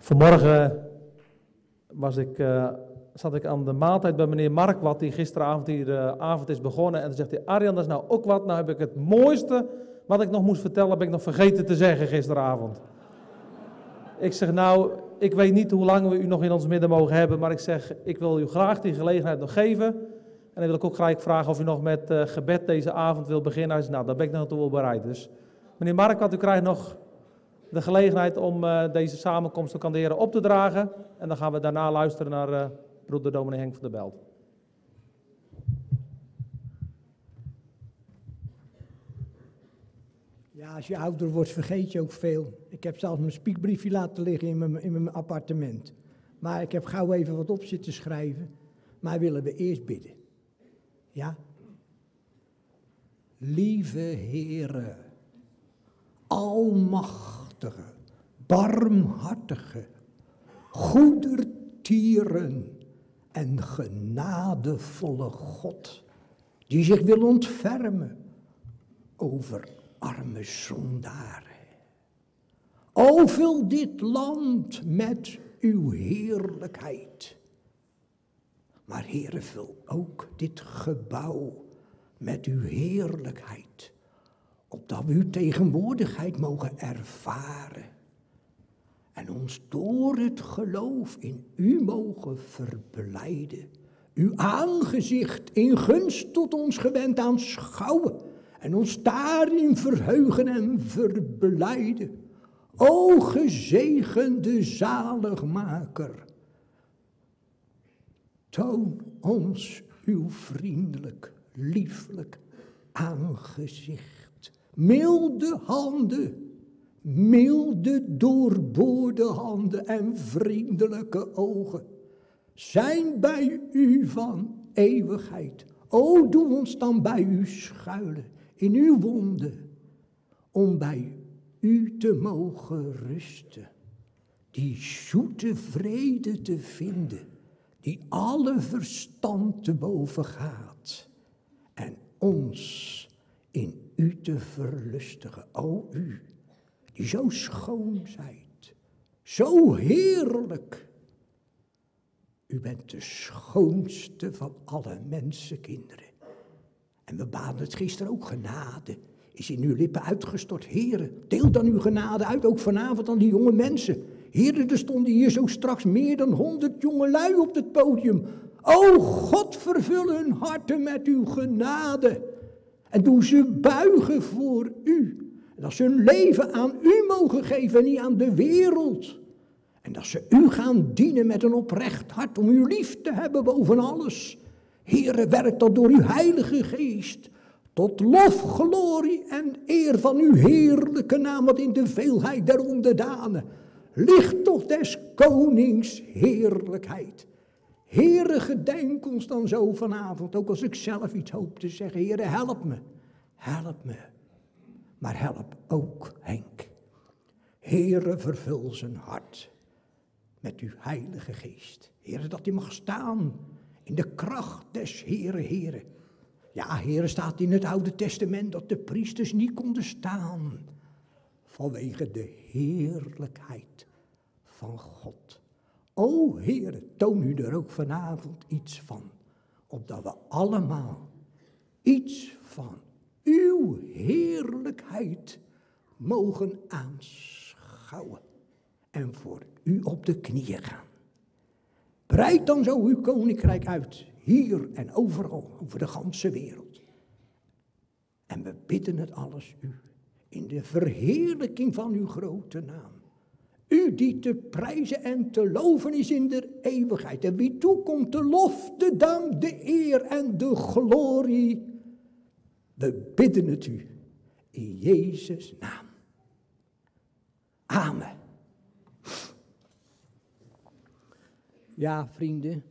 Vanmorgen zat ik aan de maaltijd bij meneer Mark, wat die gisteravond hier de avond is begonnen. En dan zegt hij, Arjan, dat is nou ook wat. Nou heb ik het mooiste wat ik nog moest vertellen, heb ik nog vergeten te zeggen gisteravond. Ik zeg, nou, ik weet niet hoe lang we u nog in ons midden mogen hebben, maar ik zeg, ik wil u graag die gelegenheid nog geven. En dan wil ik ook graag vragen of u nog met gebed deze avond wil beginnen. Hij zegt, nou, daar ben ik naartoe wel bereid. Dus meneer Mark, want u krijgt nog de gelegenheid om deze samenkomst ook aan de Heer op te dragen. En dan gaan we daarna luisteren naar broeder dominee Henk van der Belt. Ja, als je ouder wordt vergeet je ook veel. Ik heb zelfs mijn spiekbriefje laten liggen in mijn appartement. Maar ik heb gauw even wat op zitten schrijven. Maar willen we eerst bidden. Ja? Lieve Heere, almachtige, barmhartige, goedertieren en genadevolle God, die zich wil ontfermen over arme zondaren. O, vul dit land met uw heerlijkheid. Maar Heere, vul ook dit gebouw met uw heerlijkheid, opdat we uw tegenwoordigheid mogen ervaren en ons door het geloof in u mogen verblijden, uw aangezicht in gunst tot ons gewend aanschouwen en ons daarin verheugen en verblijden. O gezegende zaligmaker, toon ons uw vriendelijk, lieflijk aangezicht. Milde handen, milde doorboorde handen en vriendelijke ogen zijn bij u van eeuwigheid. O, doe ons dan bij u schuilen, in uw wonden, om bij u te mogen rusten, die zoete vrede te vinden, die alle verstand te boven gaat, en ons in u te verlustigen. O u, die zo schoon zijt, zo heerlijk. U bent de schoonste van alle mensenkinderen. En we baden het gisteren ook, genade is in uw lippen uitgestort. Heere, deel dan uw genade uit, ook vanavond aan die jonge mensen. Heere, er stonden hier zo straks meer dan 100 jongelui op het podium. O God, vervul hun harten met uw genade. En doe ze buigen voor u. En dat ze hun leven aan u mogen geven en niet aan de wereld. En dat ze u gaan dienen met een oprecht hart om u lief te hebben boven alles. Heere, werk dat door uw heilige geest. Tot lof, glorie en eer van uw heerlijke naam, wat in de veelheid der onderdanen ligt toch des konings heerlijkheid. Heere, gedenk ons dan zo vanavond, ook als ik zelf iets hoop te zeggen. Heere, help me, help me. Maar help ook Henk. Heere, vervul zijn hart met uw heilige geest. Heere, dat hij mag staan in de kracht des Heere. Ja, Heere, staat in het Oude Testament dat de priesters niet konden staan vanwege de heerlijkheid van God. O Heere, toon u er ook vanavond iets van, opdat we allemaal iets van uw heerlijkheid mogen aanschouwen en voor u op de knieën gaan. Breid dan zo uw koninkrijk uit, hier en overal, over de ganse wereld. En we bidden het alles u, in de verheerlijking van uw grote naam. U die te prijzen en te loven is in de eeuwigheid. En wie toekomt de lof, de dank, de eer en de glorie. We bidden het u, in Jezus' naam. Amen. Ja, vrienden.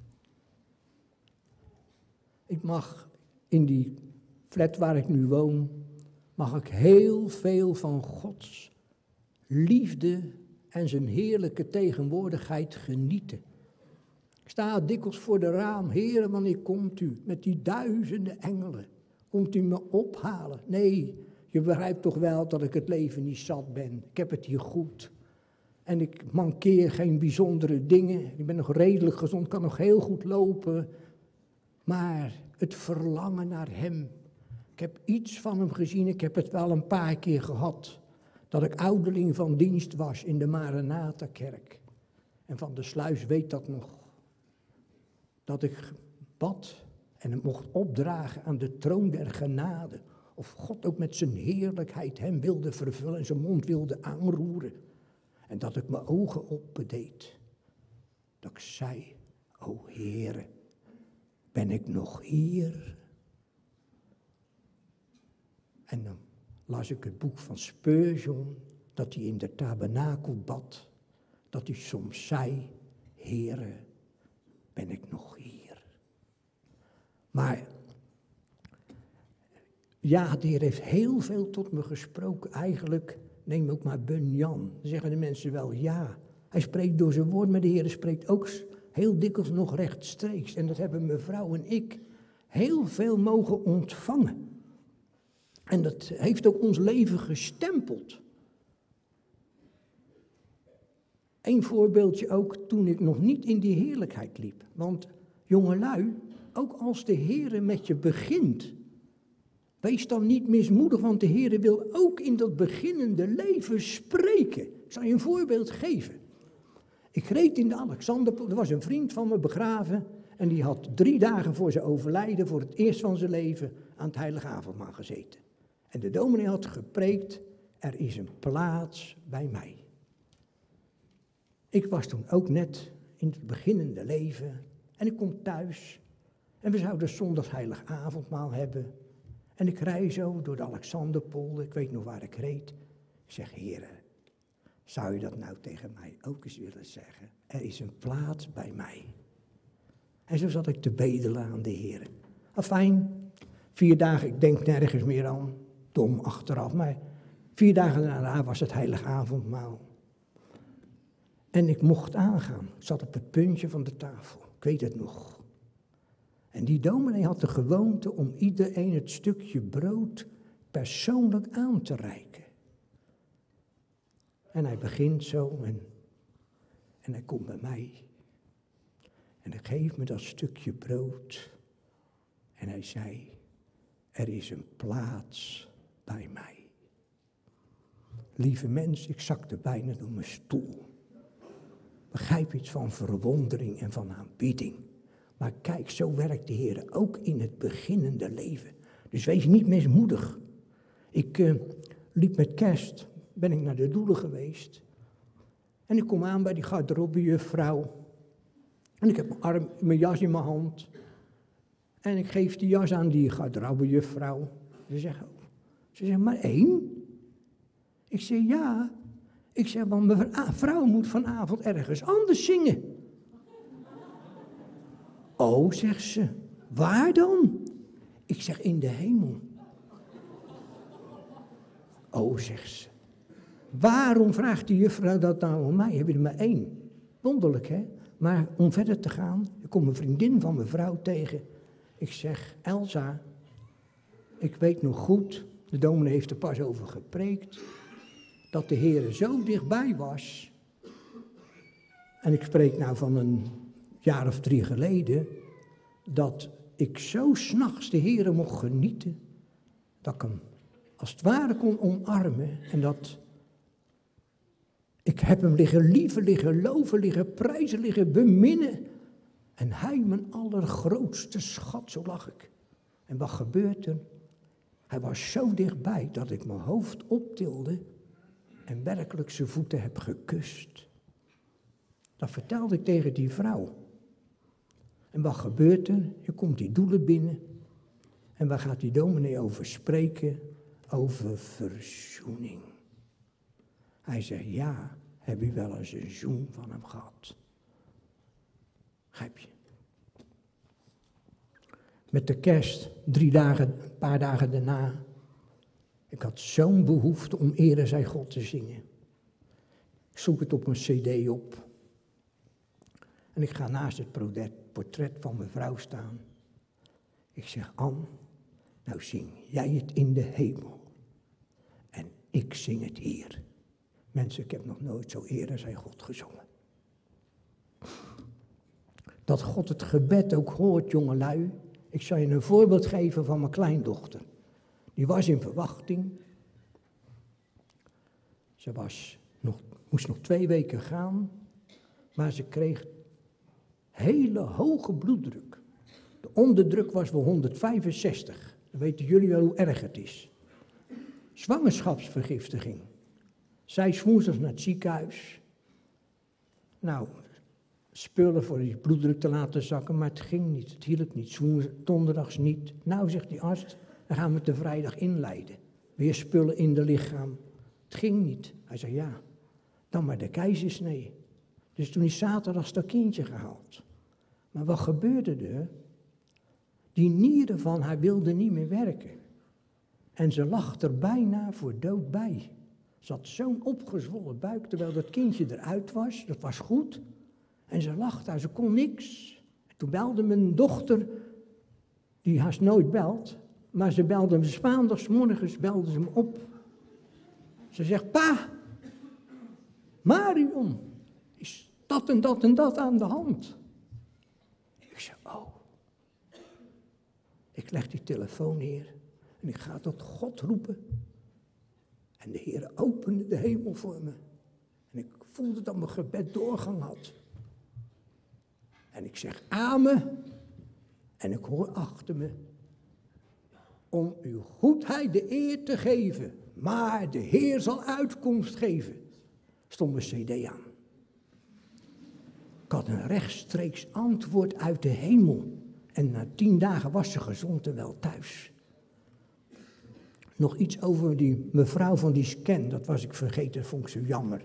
Ik mag in die flat waar ik nu woon, mag ik heel veel van Gods liefde en zijn heerlijke tegenwoordigheid genieten. Ik sta dikwijls voor de raam. Heere, wanneer komt u met die duizenden engelen? Komt u me ophalen? Nee, je begrijpt toch wel dat ik het leven niet zat ben. Ik heb het hier goed. En ik mankeer geen bijzondere dingen. Ik ben nog redelijk gezond, kan nog heel goed lopen. Maar het verlangen naar hem. Ik heb iets van hem gezien, ik heb het wel een paar keer gehad. Dat ik ouderling van dienst was in de Maranatha-kerk. En Van der Sluis weet dat nog. Dat ik bad en hem mocht opdragen aan de troon der genade. Of God ook met zijn heerlijkheid hem wilde vervullen en zijn mond wilde aanroeren. En dat ik mijn ogen opdeed. Dat ik zei, o Heere, ben ik nog hier? En dan las ik het boek van Spurgeon, dat hij in de tabernakel bad. Dat hij soms zei, Heere, ben ik nog hier? Maar ja, de Heer heeft heel veel tot me gesproken. Eigenlijk, neem ook maar Bunyan. Dan zeggen de mensen wel, ja, hij spreekt door zijn woord, maar de Heer spreekt ook heel dikwijls nog rechtstreeks. En dat hebben mevrouw en ik heel veel mogen ontvangen. En dat heeft ook ons leven gestempeld. Eén voorbeeldje ook toen ik nog niet in die heerlijkheid liep. Want jongelui, ook als de Heer met je begint, wees dan niet mismoedig, want de Heer wil ook in dat beginnende leven spreken. Ik zal je een voorbeeld geven. Ik reed in de Alexanderpool, er was een vriend van me begraven en die had 3 dagen voor zijn overlijden, voor het eerst van zijn leven, aan het heilige avondmaal gezeten. En de dominee had gepreekt, er is een plaats bij mij. Ik was toen ook net in het beginnende leven en ik kom thuis en we zouden zondags heilig avondmaal hebben. En ik rij zo door de Alexanderpolder, ik weet nog waar ik reed. Ik zeg, Heere, zou je dat nou tegen mij ook eens willen zeggen? Er is een plaats bij mij. En zo zat ik te bedelen aan de Heere. Afijn, 4 dagen, ik denk nergens meer aan, dom achteraf, maar 4 dagen daarna was het heilig avondmaal. En ik mocht aangaan, ik zat op het puntje van de tafel, ik weet het nog. En die dominee had de gewoonte om iedereen het stukje brood persoonlijk aan te reiken. En hij begint zo en hij komt bij mij. En hij geeft me dat stukje brood. En hij zei, er is een plaats bij mij. Lieve mens, ik zakte bijna door mijn stoel. Begrijp iets van verwondering en van aanbidding. Maar kijk, zo werkt de Heer ook in het beginnende leven. Dus wees niet mismoedig. Ik liep met kerst, ben ik naar de Doelen geweest. En ik kom aan bij die garderobejuffrouw. En ik heb mijn jas in mijn hand. En ik geef die jas aan die garderobejuffrouw. Ze zegt, maar 1? Ik zeg, ja. Ik zeg, want mijn vrouw moet vanavond ergens anders zingen. Oh, zegt ze, waar dan? Ik zeg, in de hemel. Oh, zegt ze, waarom vraagt die juffrouw dat nou aan mij? Heb je er maar 1? Wonderlijk, hè? Maar om verder te gaan, er komt een vriendin van mijn vrouw tegen. Ik zeg, Elsa, ik weet nog goed, de dominee heeft er pas over gepreekt, dat de Heer zo dichtbij was. En ik spreek nou van een jaar of 3 geleden, dat ik zo 's nachts de Heere mocht genieten, dat ik hem als het ware kon omarmen en dat ik heb hem liggen lieven, liggen loven, liggen prijzen, liggen beminnen en hij mijn allergrootste schat, zo lag ik. En wat gebeurt er? Hij was zo dichtbij dat ik mijn hoofd optilde en werkelijk zijn voeten heb gekust. Dat vertelde ik tegen die vrouw. En wat gebeurt er? Je komt die Doelen binnen. En waar gaat die dominee over spreken? Over verzoening. Hij zegt, ja, heb je wel eens een zoen van hem gehad? Begrijp je? Met de kerst, 3 dagen, een paar dagen daarna. Ik had zo'n behoefte om Ere zij God te zingen. Ik zoek het op een cd op. En ik ga naast het portret van mijn vrouw staan. Ik zeg, Ann, nou zing jij het in de hemel. En ik zing het hier. Mensen, ik heb nog nooit zo eerder zijn God gezongen. Dat God het gebed ook hoort, jongelui. Ik zal je een voorbeeld geven van mijn kleindochter. Die was in verwachting. Ze moest nog 2 weken gaan. Maar ze kreeg hele hoge bloeddruk. De onderdruk was wel 165. Dan weten jullie wel hoe erg het is. Zwangerschapsvergiftiging. Zij is woensdags naar het ziekenhuis. Nou, spullen voor die bloeddruk te laten zakken, maar het ging niet. Het hielp niet. Donderdags niet. Nou, zegt die arts, dan gaan we het de vrijdag inleiden. Weer spullen in de lichaam. Het ging niet. Hij zei, ja, dan maar de keizersnee. Dus toen is zaterdags dat kindje gehaald. Maar wat gebeurde er? Die nieren van haar wilden niet meer werken. En ze lag er bijna voor dood bij. Ze had zo'n opgezwollen buik, terwijl dat kindje eruit was. Dat was goed. En ze lag daar, ze kon niks. En toen belde mijn dochter, die haast nooit belt, maar ze belde hem 's maandagsmorgens, belde ze hem op. Ze zegt, pa, Marion, is dat en dat en dat aan de hand? Ik zeg, oh. Ik leg die telefoon neer en ik ga tot God roepen. En de Heer opende de hemel voor me. En ik voelde dat mijn gebed doorgang had. En ik zeg amen. En ik hoor achter me. Om uw goedheid de eer te geven. Maar de Heer zal uitkomst geven. Stond mijn cd aan. Ik had een rechtstreeks antwoord uit de hemel. En na 10 dagen was ze gezond en wel thuis. Nog iets over die mevrouw van die scan. Dat was ik vergeten, dat vond ik zo jammer.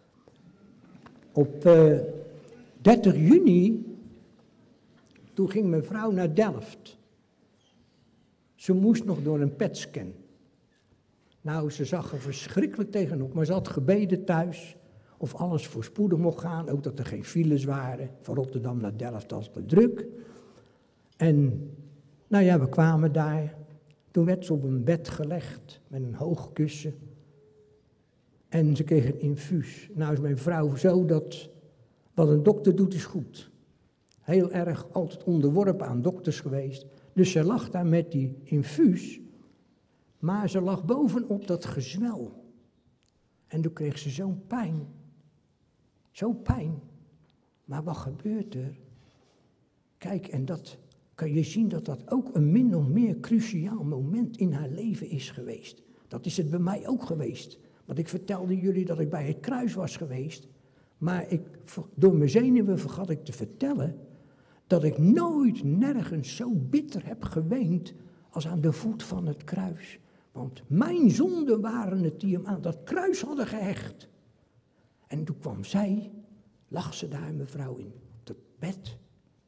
Op 30 juni, toen ging mijn vrouw naar Delft. Ze moest nog door een PET-scan. Nou, ze zag er verschrikkelijk tegenop, maar ze had gebeden thuis of alles voorspoedig mocht gaan. Ook dat er geen files waren. Van Rotterdam naar Delft was het druk. En, nou ja, we kwamen daar. Toen werd ze op een bed gelegd met een hoog kussen. En ze kreeg een infuus. Nou is mijn vrouw zo dat wat een dokter doet is goed. Heel erg altijd onderworpen aan dokters geweest. Dus ze lag daar met die infuus. Maar ze lag bovenop dat gezwel. En toen kreeg ze zo'n pijn. Zo'n pijn. Maar wat gebeurt er? Kijk, en dat kan je zien dat dat ook een min of meer cruciaal moment in haar leven is geweest. Dat is het bij mij ook geweest. Want ik vertelde jullie dat ik bij het kruis was geweest. Maar door mijn zenuwen vergat ik te vertellen dat ik nooit nergens zo bitter heb geweend als aan de voet van het kruis. Want mijn zonden waren het die hem aan dat kruis hadden gehecht. En toen kwam zij, lag ze daar, mevrouw, in het bed.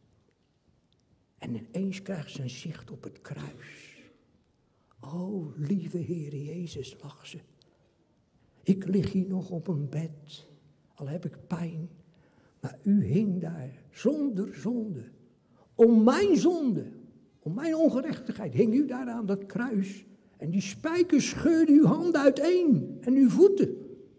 En ineens krijgt ze een zicht op het kruis. O, lieve Heere Jezus, lag ze. Ik lig hier nog op een bed, al heb ik pijn. Maar u hing daar zonder zonde. Om mijn zonde, om mijn ongerechtigheid, hing u daar aan dat kruis. En die spijkers scheurden uw handen uiteen en uw voeten.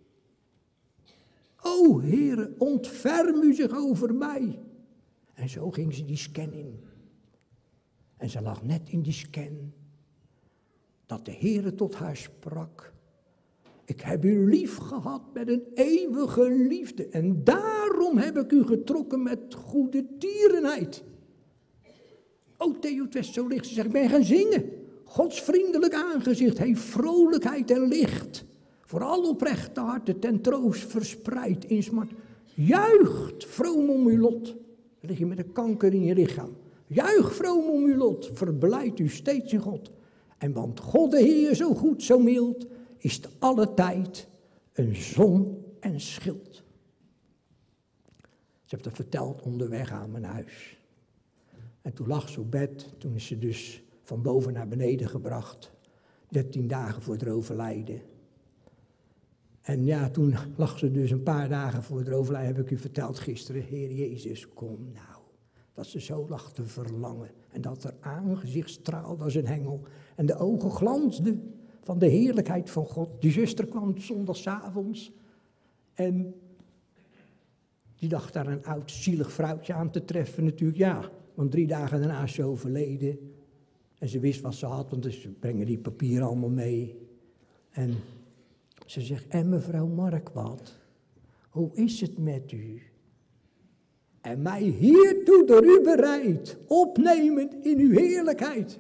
O Heere, ontferm u zich over mij. En zo ging ze die scan in. En ze lag net in die scan, dat de Heere tot haar sprak. Ik heb u lief gehad met een eeuwige liefde. En daarom heb ik u getrokken met goede tierenheid. O Theo, het was zo licht. Ze zegt, ik ben gaan zingen. Gods vriendelijk aangezicht heeft vrolijkheid en licht. Voor al oprechte harten ten troost verspreid in smart. Juicht vroom om uw lot. Dan lig je met een kanker in je lichaam. Juich vroom om uw lot. Verblijd u steeds in God. En want God de Heer zo goed, zo mild, is te alle tijd een zon en schild. Ze heeft dat verteld onderweg aan mijn huis. En toen lag ze op bed. Toen is ze dus van boven naar beneden gebracht. 13 dagen voor het overlijden. En ja, toen lag ze dus een paar dagen voor het overlijden, heb ik u verteld gisteren. Heer Jezus, kom nou. Dat ze zo lag te verlangen. En dat haar aangezicht straalde als een hengel. En de ogen glansden van de heerlijkheid van God. Die zuster kwam zondagsavonds. En die dacht daar een oud zielig vrouwtje aan te treffen natuurlijk, ja. Want 3 dagen daarna is ze overleden. En ze wist wat ze had, want ze brengen die papieren allemaal mee. En ze zegt, en mevrouw Markwart, hoe is het met u? En mij hiertoe door u bereid, opnemend in uw heerlijkheid.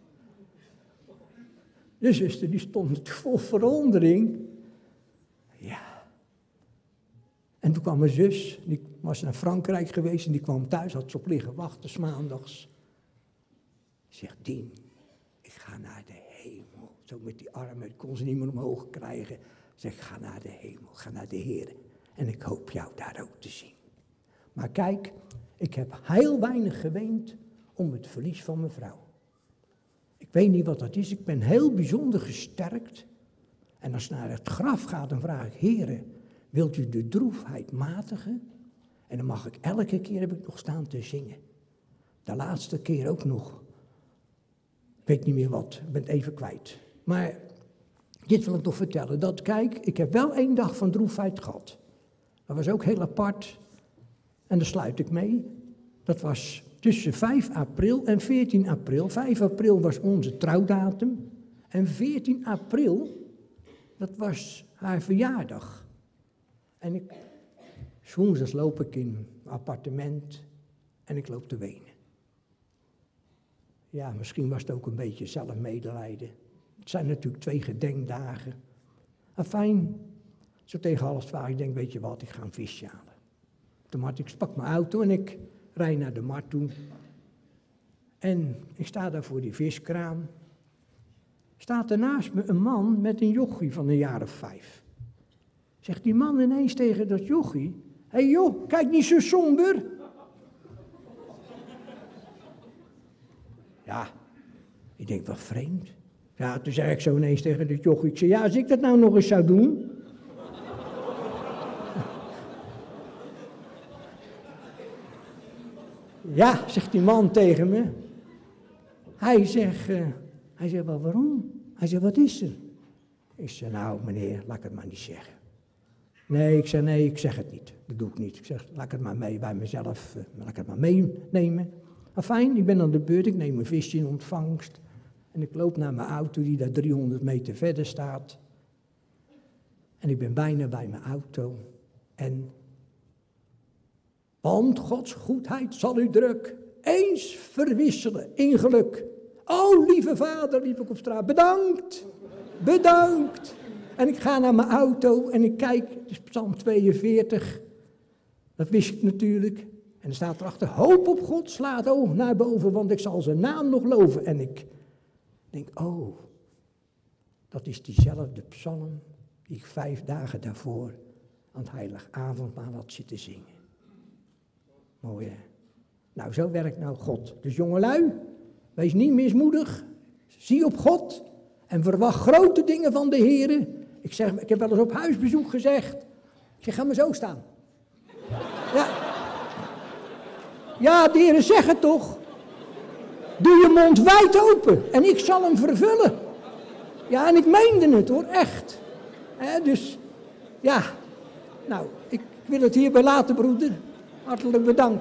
De zuster die stond vol verwondering. Ja. En toen kwam mijn zus, die was naar Frankrijk geweest en die kwam thuis, had ze op liggen wachten 's maandags. Zegt, Dien, ik ga naar de hemel. Zo met die armen, ik kon ze niet meer omhoog krijgen. Zeg, ga naar de hemel, ga naar de Heer. En ik hoop jou daar ook te zien. Maar kijk, ik heb heel weinig geweend om het verlies van mijn vrouw. Ik weet niet wat dat is, ik ben heel bijzonder gesterkt. En als het naar het graf gaat, dan vraag ik, Heere, wilt u de droefheid matigen? En dan mag ik elke keer, heb ik nog staan te zingen. De laatste keer ook nog. Ik weet niet meer wat, ik ben het even kwijt. Maar dit wil ik nog vertellen, dat kijk, ik heb wel 1 dag van droefheid gehad. Dat was ook heel apart. En daar sluit ik mee. Dat was tussen 5 april en 14 april. 5 april was onze trouwdatum. En 14 april, dat was haar verjaardag. En woensdags loop ik in mijn appartement en ik loop te wenen. Ja, misschien was het ook een beetje zelfmedelijden. Het zijn natuurlijk 2 gedenkdagen. Afijn, zo tegen 11:30, ik denk, weet je wat, ik ga een visje halen. De markt, ik pak mijn auto en ik rijd naar de markt toe. En ik sta daar voor die viskraam. Staat er naast me een man met een jochie van een jaar of 5. Zegt die man ineens tegen dat jochie, hé joh, kijk niet zo somber. Ja, ik denk, wat vreemd. Ja, toen zei ik zo ineens tegen dat jochie, ik zei, ja, als ik dat nou nog eens zou doen. Ja, zegt die man tegen me. Hij zegt, wel, waarom? Hij zegt, wat is er? Ik zeg, nou meneer, laat ik het maar niet zeggen. Nee, ik zeg het niet. Dat doe ik niet. Ik zeg, laat ik het maar mee bij mezelf, laat ik het maar meenemen. Fijn, ik ben aan de beurt, ik neem een visje in ontvangst. En ik loop naar mijn auto die daar 300 meter verder staat. En ik ben bijna bij mijn auto. Want Gods goedheid zal u druk eens verwisselen in geluk. O, lieve vader, liep ik op straat, bedankt, bedankt. En ik ga naar mijn auto en ik kijk, het is Psalm 42, dat wist ik natuurlijk. En er staat erachter, hoop op God, sla het oog naar boven, want ik zal zijn naam nog loven. En ik denk, oh, dat is diezelfde psalm die ik 5 dagen daarvoor aan het heilig avondmaal had zitten zingen. Mooi hè? Nou, zo werkt nou God. Dus jongelui, wees niet mismoedig, zie op God en verwacht grote dingen van de Heer. Ik heb wel eens op huisbezoek gezegd, ik zeg, ga maar zo staan. Ja, de Heer zegt het toch. Doe je mond wijd open en ik zal hem vervullen. Ja, en ik meende het hoor, echt. Dus, ja, nou, ik wil het hierbij laten, broeder. Hartelijk bedankt.